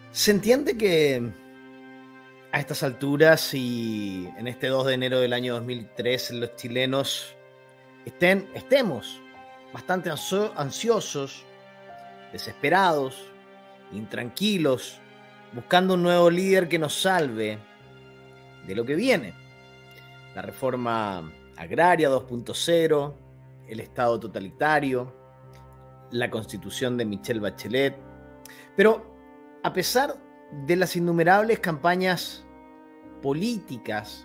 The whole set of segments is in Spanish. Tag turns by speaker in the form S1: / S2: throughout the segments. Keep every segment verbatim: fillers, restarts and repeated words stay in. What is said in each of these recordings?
S1: Se entiende que a estas alturas y en este dos de enero del año dos mil tres los chilenos estén, estemos bastante ansiosos, desesperados, intranquilos, buscando un nuevo líder que nos salve de lo que viene. La reforma agraria dos punto cero, el Estado totalitario, la constitución de Michelle Bachelet. Pero a pesar de las innumerables campañas políticas,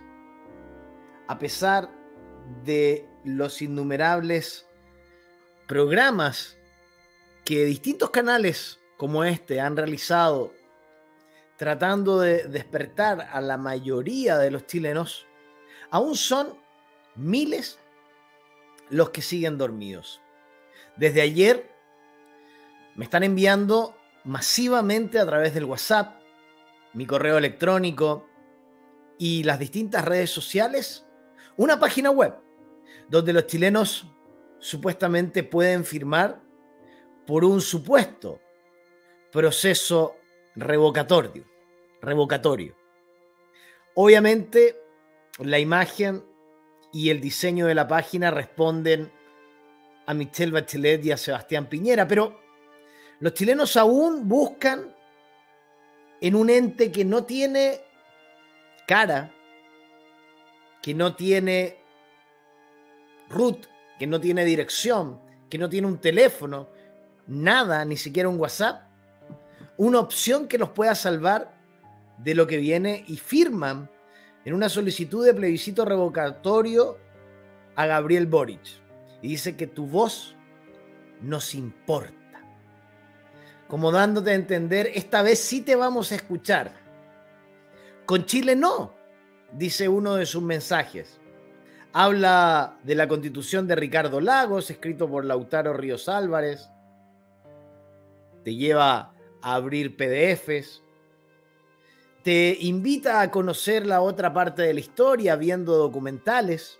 S1: a pesar de los innumerables programas que distintos canales como este han realizado tratando de despertar a la mayoría de los chilenos, aún son miles los que siguen dormidos. Desde ayer me están enviando masivamente a través del WhatsApp, mi correo electrónico y las distintas redes sociales una página web donde los chilenos supuestamente pueden firmar por un supuesto proceso revocatorio. revocatorio. Obviamente, la imagen y el diseño de la página responden a Michelle Bachelet y a Sebastián Piñera, pero los chilenos aún buscan en un ente que no tiene cara, que no tiene root, que no tiene dirección, que no tiene un teléfono, nada, ni siquiera un WhatsApp, una opción que los pueda salvar de lo que viene, y firman en una solicitud de plebiscito revocatorio a Gabriel Boric. Y dice que tu voz nos importa. Como dándote a entender, esta vez sí te vamos a escuchar. Con Chile no, dice uno de sus mensajes. Habla de la Constitución de Ricardo Lagos, escrito por Lautaro Ríos Álvarez. Te lleva a abrir P D Efes. Te invita a conocer la otra parte de la historia viendo documentales.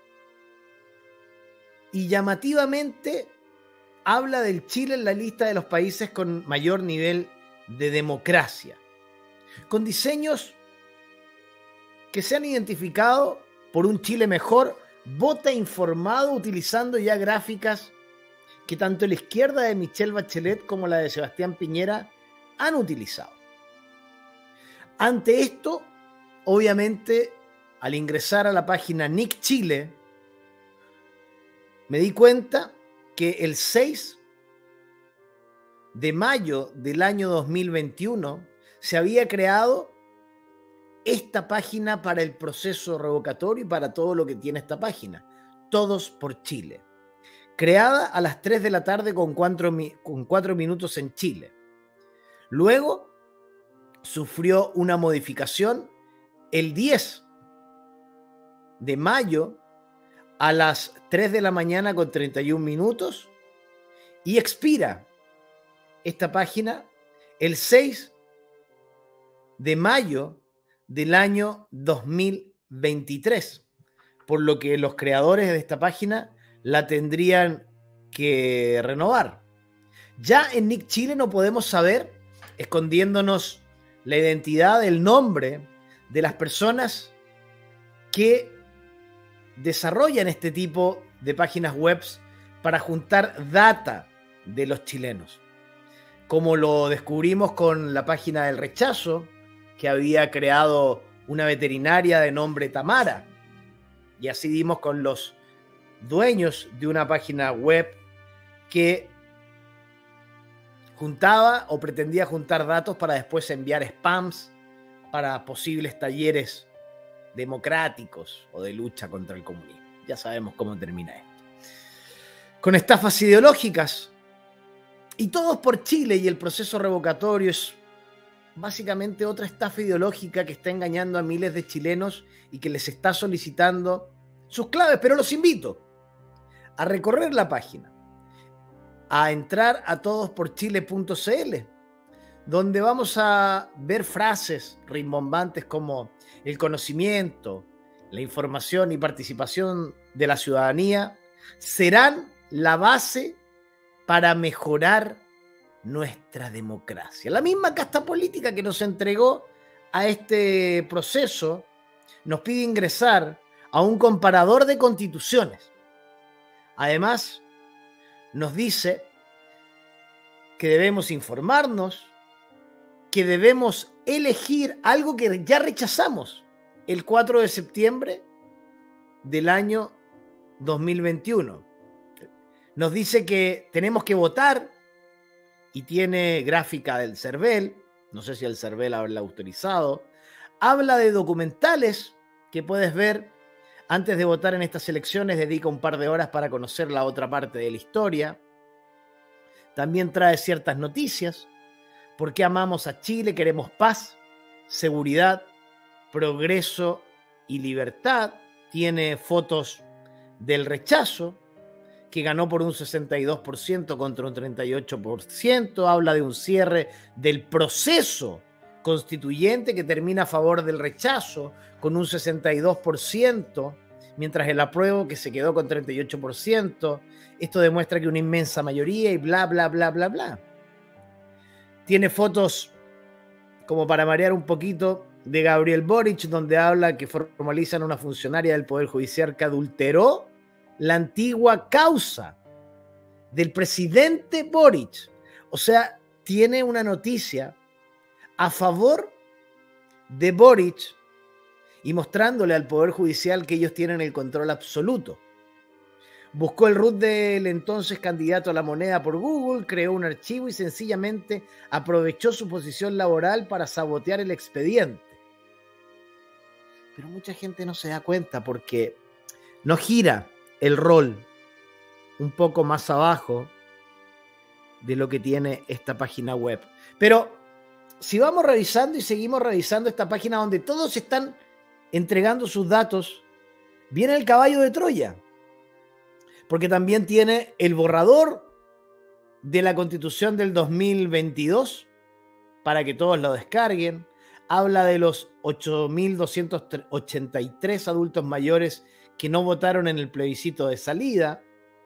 S1: Y llamativamente habla del Chile en la lista de los países con mayor nivel de democracia, con diseños que se han identificado por un Chile mejor, vota informado, utilizando ya gráficas que tanto la izquierda de Michelle Bachelet como la de Sebastián Piñera han utilizado. Ante esto, obviamente, al ingresar a la página Nick Chile, me di cuenta que el seis de mayo del año dos mil veintiuno se había creado esta página para el proceso revocatorio y para todo lo que tiene esta página, Todos por Chile, creada a las tres de la tarde con cuatro, con cuatro minutos en Chile. Luego sufrió una modificación el diez de mayo a las tres de la mañana con treinta y un minutos y expira esta página el seis de mayo del año dos mil veintitrés, por lo que los creadores de esta página la tendrían que renovar. Ya en Nick Chile no podemos saber, escondiéndonos la identidad, el nombre de las personas que desarrollan este tipo de páginas web para juntar data de los chilenos, como lo descubrimos con la página del rechazo, que había creado una veterinaria de nombre Tamara, y así dimos con los dueños de una página web que juntaba o pretendía juntar datos para después enviar spams para posibles talleres democráticos o de lucha contra el comunismo. Ya sabemos cómo termina esto. Con estafas ideológicas. Y Todos por Chile y el proceso revocatorio es básicamente otra estafa ideológica que está engañando a miles de chilenos y que les está solicitando sus claves. Pero los invito a recorrer la página, a entrar a todos por chile punto c l, donde vamos a ver frases rimbombantes como el conocimiento, la información y participación de la ciudadanía serán la base para mejorar nuestra democracia. La misma casta política que nos entregó a este proceso nos pide ingresar a un comparador de constituciones. Además, nos dice que debemos informarnos, que debemos elegir algo que ya rechazamos el cuatro de septiembre del año dos mil veintiuno. Nos dice que tenemos que votar y tiene gráfica del CERVEL, no sé si el CERVEL habla autorizado, habla de documentales que puedes ver antes de votar en estas elecciones, dedica un par de horas para conocer la otra parte de la historia. También trae ciertas noticias. ¿Por qué amamos a Chile? Queremos paz, seguridad, progreso y libertad. Tiene fotos del rechazo, que ganó por un sesenta y dos por ciento contra un treinta y ocho por ciento. Habla de un cierre del proceso constituyente que termina a favor del rechazo con un sesenta y dos por ciento, mientras el apruebo que se quedó con treinta y ocho por ciento. Esto demuestra que una inmensa mayoría y bla, bla, bla, bla, bla. Tiene fotos, como para marear un poquito, de Gabriel Boric, donde habla que formalizan una funcionaria del Poder Judicial que adulteró la antigua causa del presidente Boric. O sea, tiene una noticia a favor de Boric y mostrándole al Poder Judicial que ellos tienen el control absoluto. Buscó el root del entonces candidato a la moneda por Google, creó un archivo y sencillamente aprovechó su posición laboral para sabotear el expediente. Pero mucha gente no se da cuenta porque no gira el rol un poco más abajo de lo que tiene esta página web. Pero si vamos revisando y seguimos revisando esta página donde todos están entregando sus datos, viene el caballo de Troya. Porque también tiene el borrador de la Constitución del dos mil veintidós para que todos lo descarguen. Habla de los ocho mil doscientos ochenta y tres adultos mayores que no votaron en el plebiscito de salida.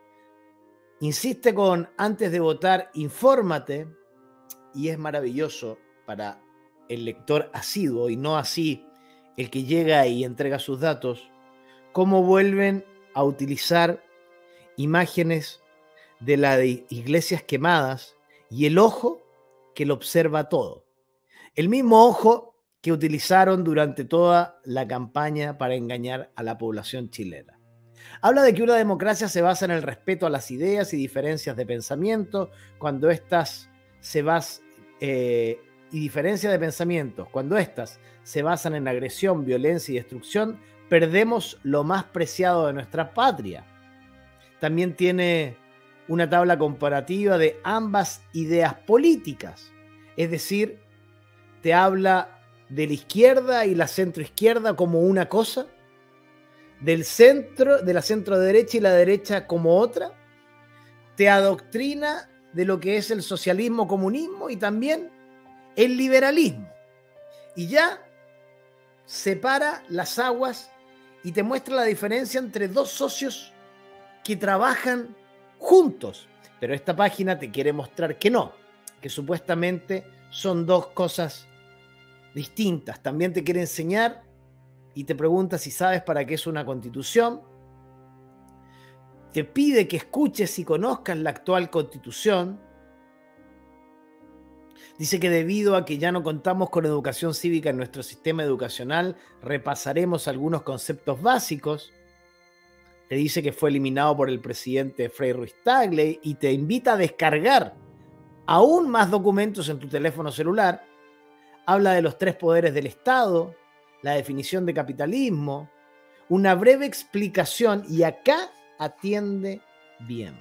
S1: Insiste con antes de votar, infórmate. Y es maravilloso para el lector asiduo y no así el que llega y entrega sus datos, cómo vuelven a utilizar imágenes de las iglesias quemadas y el ojo que lo observa todo. El mismo ojo que utilizaron durante toda la campaña para engañar a la población chilena. Habla de que una democracia se basa en el respeto a las ideas y diferencias de pensamiento, cuando estas se basan eh, y diferencias de pensamientos, cuando estas se basan en agresión, violencia y destrucción, perdemos lo más preciado de nuestra patria. También tiene una tabla comparativa de ambas ideas políticas, es decir, te habla de la izquierda y la centroizquierda como una cosa, del centro, de la centro derecha y la derecha como otra, te adoctrina de lo que es el socialismo, comunismo y también el liberalismo. Y ya separa las aguas y te muestra la diferencia entre dos socios que trabajan juntos. Pero esta página te quiere mostrar que no, que supuestamente son dos cosas distintas. También te quiere enseñar y te pregunta si sabes para qué es una constitución. Te pide que escuches y conozcas la actual constitución. Dice que debido a que ya no contamos con educación cívica en nuestro sistema educacional, repasaremos algunos conceptos básicos. Te dice que fue eliminado por el presidente Frei Ruiz-Tagle y te invita a descargar aún más documentos en tu teléfono celular. Habla de los tres poderes del Estado, la definición de capitalismo, una breve explicación, y acá atiende bien.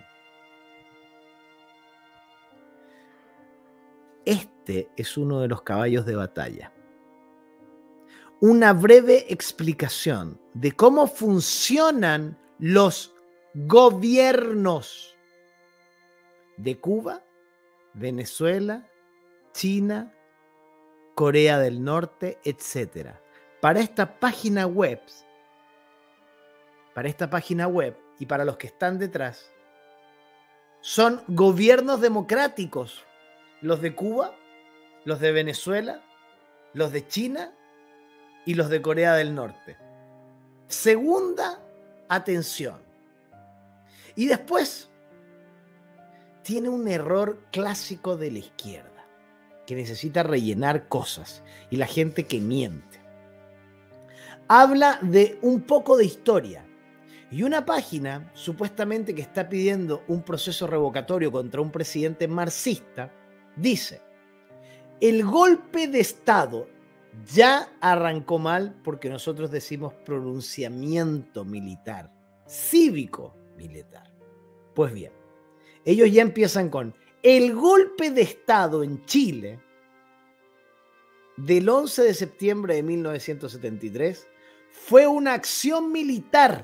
S1: Este es uno de los caballos de batalla. Una breve explicación de cómo funcionan los gobiernos de Cuba, Venezuela, China, Corea del Norte, etcétera. Para esta página web, para esta página web y para los que están detrás, son gobiernos democráticos los de Cuba, los de Venezuela, los de China y los de Corea del Norte. Segunda atención. Y después tiene un error clásico de la izquierda, que necesita rellenar cosas, y la gente que miente. Habla de un poco de historia, y una página supuestamente que está pidiendo un proceso revocatorio contra un presidente marxista, dice: el golpe de Estado ya arrancó mal porque nosotros decimos pronunciamiento militar, cívico militar. Pues bien, ellos ya empiezan con el golpe de Estado en Chile del once de septiembre de mil novecientos setenta y tres fue una acción militar,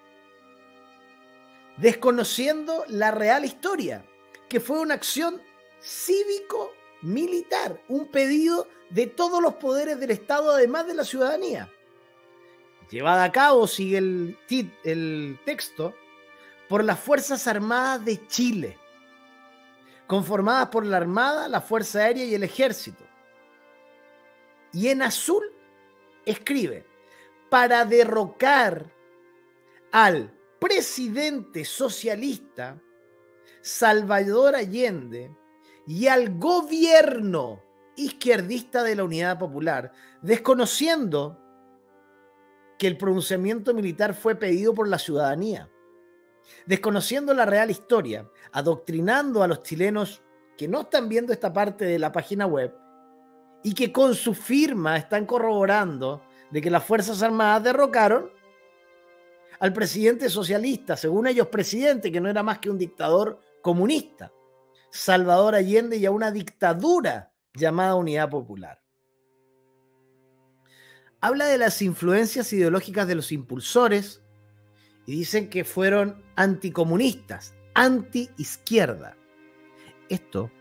S1: desconociendo la real historia, que fue una acción cívico-militar, un pedido de todos los poderes del Estado, además de la ciudadanía. Llevada a cabo, sigue el, el texto, por las Fuerzas Armadas de Chile, conformadas por la Armada, la Fuerza Aérea y el Ejército. Y en azul escribe: para derrocar al presidente socialista Salvador Allende y al gobierno izquierdista de la Unidad Popular, desconociendo que el pronunciamiento militar fue pedido por la ciudadanía, desconociendo la real historia, adoctrinando a los chilenos que no están viendo esta parte de la página web y que con su firma están corroborando de que las Fuerzas Armadas derrocaron al presidente socialista, según ellos presidente, que no era más que un dictador comunista, Salvador Allende, y a una dictadura llamada Unidad Popular. Habla de las influencias ideológicas de los impulsores y dicen que fueron anticomunistas, anti-izquierda. Esto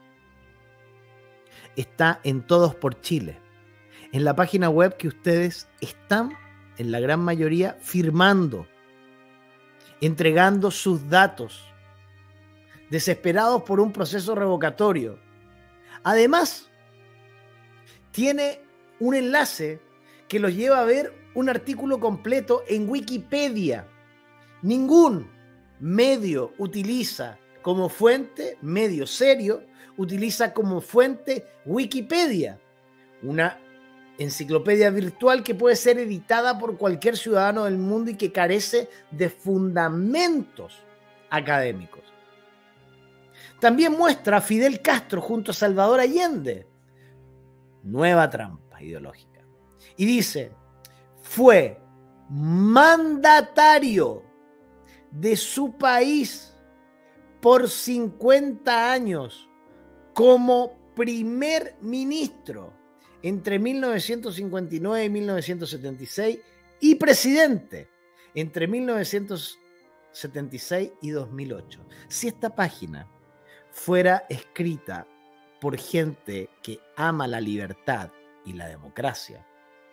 S1: está en Todos por Chile, en la página web que ustedes están, en la gran mayoría, firmando, entregando sus datos, desesperados por un proceso revocatorio. Además, tiene un enlace que los lleva a ver un artículo completo en Wikipedia. Ningún medio utiliza como fuente, medio serio, utiliza como fuente Wikipedia, una enciclopedia virtual que puede ser editada por cualquier ciudadano del mundo y que carece de fundamentos académicos. También muestra a Fidel Castro junto a Salvador Allende. Nueva trampa ideológica. Y dice: fue mandatario de su país por cincuenta años como primer ministro entre mil novecientos cincuenta y nueve y mil novecientos setenta y seis y presidente entre mil novecientos setenta y seis y dos mil ocho. Si esta página fuera escrita por gente que ama la libertad y la democracia,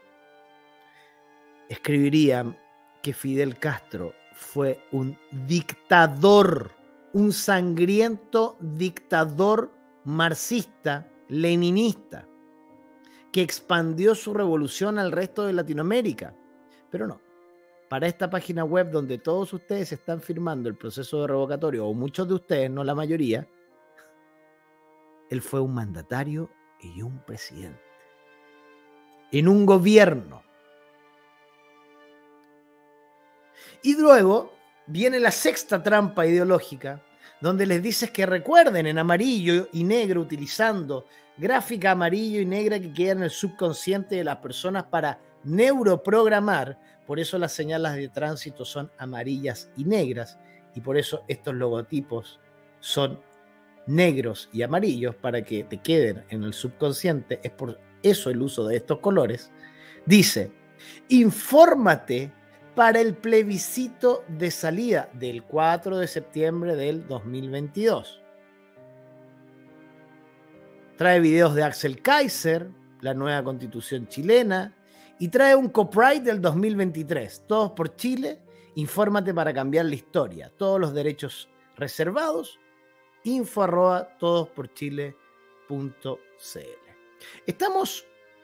S1: escribirían que Fidel Castro fue un dictador, un sangriento dictador marxista, leninista, que expandió su revolución al resto de Latinoamérica. Pero no, para esta página web donde todos ustedes están firmando el proceso de revocatorio, o muchos de ustedes, no la mayoría, él fue un mandatario y un presidente en un gobierno. Y luego viene la sexta trampa ideológica, donde les dices que recuerden en amarillo y negro, utilizando gráfica amarillo y negra que queda en el subconsciente de las personas para neuroprogramar. Por eso las señales de tránsito son amarillas y negras, y por eso estos logotipos son negros y amarillos, para que te queden en el subconsciente. Es por eso el uso de estos colores. Dice: infórmate para el plebiscito de salida del cuatro de septiembre del dos mil veintidós. Trae videos de Axel Kaiser, la nueva constitución chilena, y trae un copyright del dos mil veintitrés. Todos por Chile, infórmate para cambiar la historia. Todos los derechos reservados, info arroba todosporchile punto c l. Estamos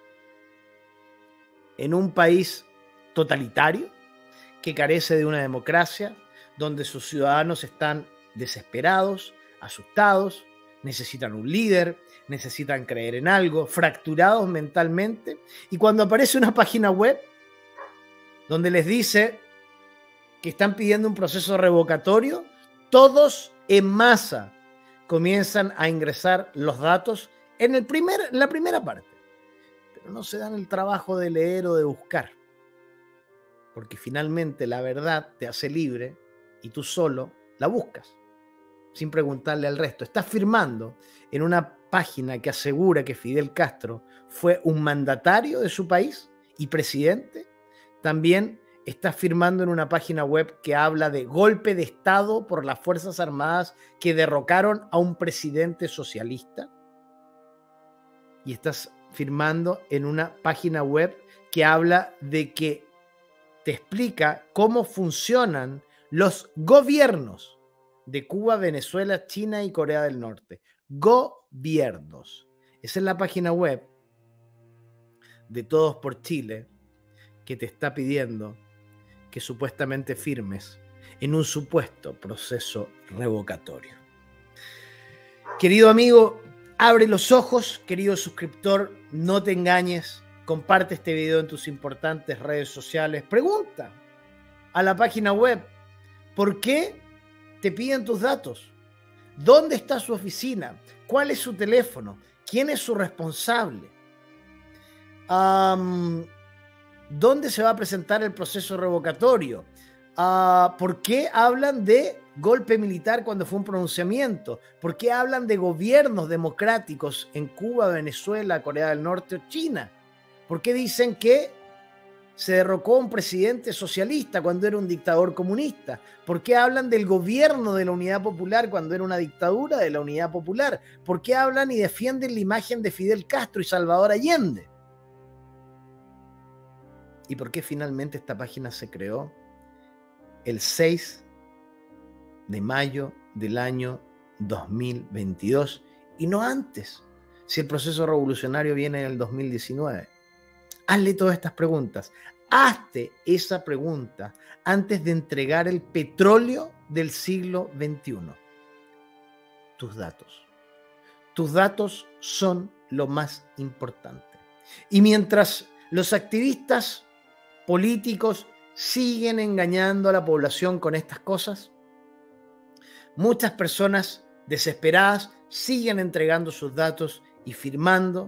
S1: en un país totalitario que carece de una democracia, donde sus ciudadanos están desesperados, asustados, necesitan un líder, necesitan creer en algo, fracturados mentalmente, y cuando aparece una página web donde les dice que están pidiendo un proceso revocatorio, todos en masa comienzan a ingresar los datos en, el primer, en la primera parte, pero no se dan el trabajo de leer o de buscar, porque finalmente la verdad te hace libre y tú solo la buscas, sin preguntarle al resto. Estás firmando en una página que asegura que Fidel Castro fue un mandatario de su país y presidente. También estás firmando en una página web que habla de golpe de Estado por las Fuerzas Armadas que derrocaron a un presidente socialista. Y estás firmando en una página web que habla de que te explica cómo funcionan los gobiernos de Cuba, Venezuela, China y Corea del Norte. Gobiernos. Esa es la página web de Todos por Chile que te está pidiendo que supuestamente firmes en un supuesto proceso revocatorio. Querido amigo, abre los ojos. Querido suscriptor, no te engañes. Comparte este video en tus importantes redes sociales. Pregunta a la página web: ¿por qué te piden tus datos? ¿Dónde está su oficina? ¿Cuál es su teléfono? ¿Quién es su responsable? Um, ¿Dónde se va a presentar el proceso revocatorio? Uh, ¿Por qué hablan de golpe militar cuando fue un pronunciamiento? ¿Por qué hablan de gobiernos democráticos en Cuba, Venezuela, Corea del Norte o China? ¿Por qué dicen que se derrocó un presidente socialista cuando era un dictador comunista? ¿Por qué hablan del gobierno de la Unidad Popular cuando era una dictadura de la Unidad Popular? ¿Por qué hablan y defienden la imagen de Fidel Castro y Salvador Allende? ¿Y por qué finalmente esta página se creó el seis de mayo del año dos mil veintidós y no antes, si el proceso revolucionario viene en el dos mil diecinueve? Hazle todas estas preguntas. Hazte esa pregunta antes de entregar el petróleo del siglo veintiuno. Tus datos. Tus datos son lo más importante. Y mientras los activistas políticos siguen engañando a la población con estas cosas, muchas personas desesperadas siguen entregando sus datos y firmando,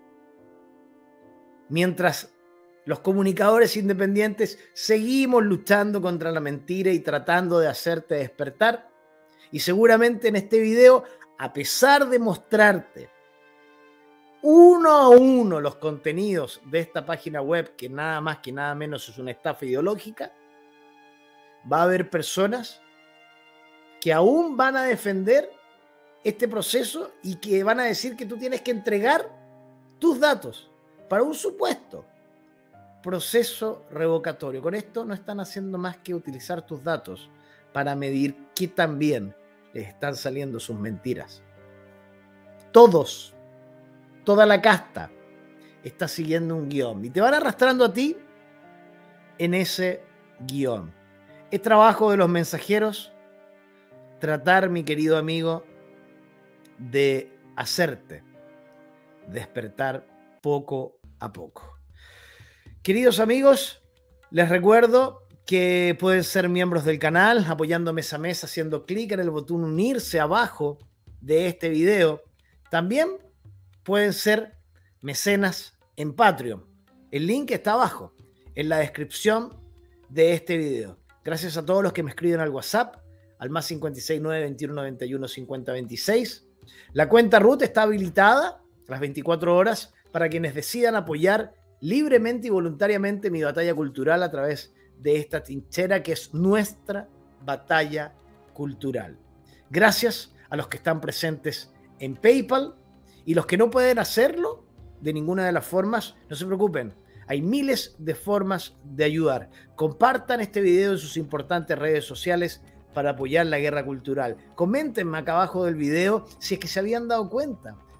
S1: mientras los comunicadores independientes seguimos luchando contra la mentira y tratando de hacerte despertar. Y seguramente en este video, a pesar de mostrarte uno a uno los contenidos de esta página web, que nada más que nada menos es una estafa ideológica, va a haber personas que aún van a defender este proceso y que van a decir que tú tienes que entregar tus datos para un supuesto proceso revocatorio. Con esto no están haciendo más que utilizar tus datos para medir qué tan bien les están saliendo sus mentiras. Todos, toda la casta está siguiendo un guión y te van arrastrando a ti en ese guión. Es trabajo de los mensajeros tratar, mi querido amigo, de hacerte despertar poco a poco. Queridos amigos, les recuerdo que pueden ser miembros del canal apoyando mes a mes haciendo clic en el botón unirse abajo de este video. También pueden ser mecenas en Patreon. El link está abajo en la descripción de este video. Gracias a todos los que me escriben al WhatsApp al más cinco seis nueve, veintiuno noventa y uno, cincuenta veintiséis. La cuenta R U T está habilitada las veinticuatro horas para quienes decidan apoyar libremente y voluntariamente mi batalla cultural a través de esta trinchera que es nuestra batalla cultural. Gracias a los que están presentes en PayPal y los que no pueden hacerlo de ninguna de las formas, no se preocupen. Hay miles de formas de ayudar. Compartan este video en sus importantes redes sociales para apoyar la guerra cultural. Coméntenme acá abajo del video si es que se habían dado cuenta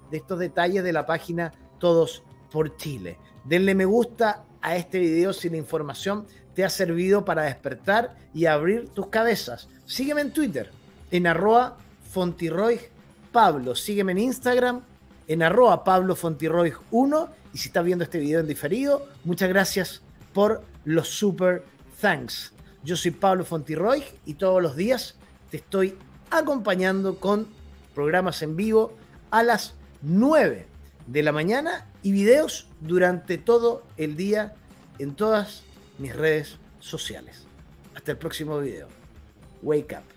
S1: de estos detalles de la página Todos por Chile. Denle me gusta a este video si la información te ha servido para despertar y abrir tus cabezas. Sígueme en Twitter, en arroba Fontirroig Pablo. Sígueme en Instagram, en arroba Pablo Fontirroig uno. Y si estás viendo este video en diferido, muchas gracias por los super thanks. Yo soy Pablo Fontirroig y todos los días te estoy acompañando con programas en vivo a las nueve de la mañana y videos durante todo el día en todas mis redes sociales. Hasta el próximo video. Wake up.